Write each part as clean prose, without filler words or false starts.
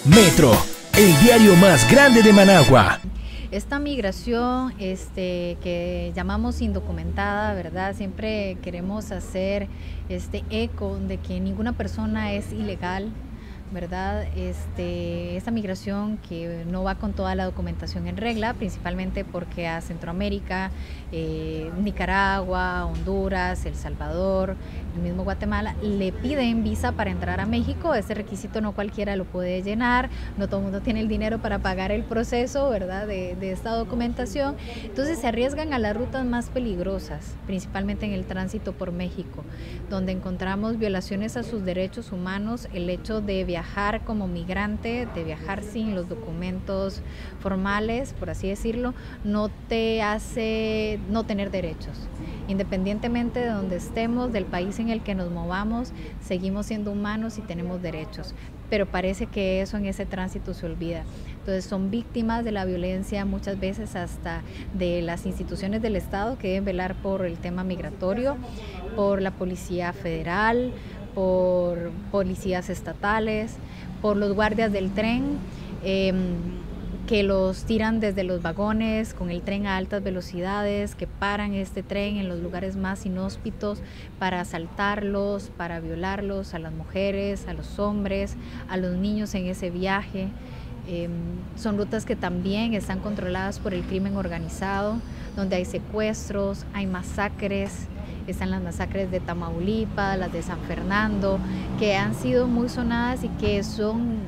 Metro, el diario más grande de Managua. Esta migración que llamamos indocumentada, ¿verdad? Siempre queremos hacer eco de que ninguna persona es ilegal, ¿verdad? Esta migración que no va con toda la documentación en regla, principalmente porque a Centroamérica, Nicaragua, Honduras, El Salvador, el mismo Guatemala, le piden visa para entrar a México. Ese requisito no cualquiera lo puede llenar, no todo el mundo tiene el dinero para pagar el proceso, ¿verdad? de esta documentación. Entonces se arriesgan a las rutas más peligrosas, principalmente en el tránsito por México, donde encontramos violaciones a sus derechos humanos, el hecho de viajar como migrante, de viajar sin los documentos formales, por así decirlo, no te hace no tener derechos. Independientemente de donde estemos, del país en el que nos movamos, seguimos siendo humanos y tenemos derechos. Pero parece que eso en ese tránsito se olvida. Entonces son víctimas de la violencia, muchas veces hasta de las instituciones del Estado que deben velar por el tema migratorio, por la Policía Federal, por policías estatales, por los guardias del tren, que los tiran desde los vagones con el tren a altas velocidades, que paran este tren en los lugares más inhóspitos para asaltarlos, para violarlos, a las mujeres, a los hombres, a los niños en ese viaje. Son rutas que también están controladas por el crimen organizado, donde hay secuestros, hay masacres. Están las masacres de Tamaulipas, las de San Fernando, que han sido muy sonadas y que son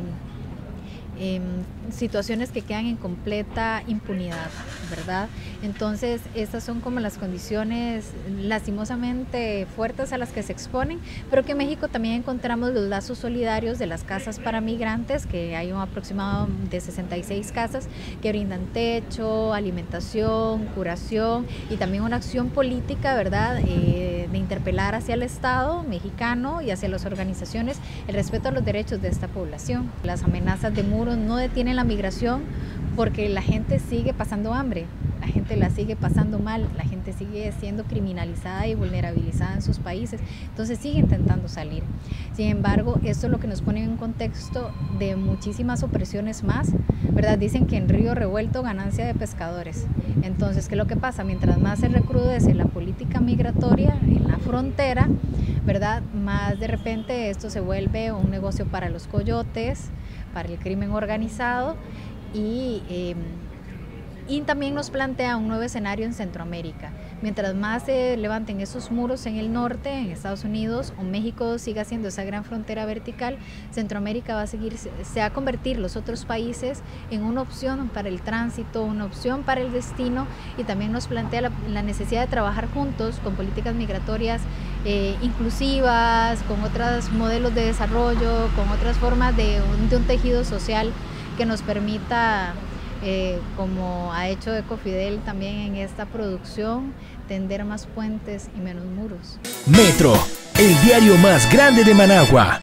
situaciones que quedan en completa impunidad, ¿verdad? Entonces estas son como las condiciones lastimosamente fuertes a las que se exponen, pero que en México también encontramos los lazos solidarios de las casas para migrantes, que hay un aproximado de 66 casas que brindan techo, alimentación, curación y también una acción política, ¿verdad? De interpelar hacia el Estado mexicano y hacia las organizaciones el respeto a los derechos de esta población. Las amenazas de muros no detienen la migración porque la gente sigue pasando hambre, la gente la sigue pasando mal, la gente sigue siendo criminalizada y vulnerabilizada en sus países, entonces sigue intentando salir. Sin embargo, esto es lo que nos pone en un contexto de muchísimas opresiones más, ¿verdad? Dicen que en río revuelto ganancia de pescadores. Entonces, ¿qué es lo que pasa? Mientras más se recrudece la política migratoria en la frontera, ¿verdad? Más de repente esto se vuelve un negocio para los coyotes, para el crimen organizado y también nos plantea un nuevo escenario en Centroamérica. Mientras más se levanten esos muros en el norte, en Estados Unidos, o México siga siendo esa gran frontera vertical, Centroamérica va a seguir, se va a convertir los otros países en una opción para el tránsito, una opción para el destino, y también nos plantea la necesidad de trabajar juntos con políticas migratorias inclusivas, con otros modelos de desarrollo, con otras formas de un tejido social que nos permita, como ha hecho Ecofidel también en esta producción, tender más puentes y menos muros. Metro, el diario más grande de Managua.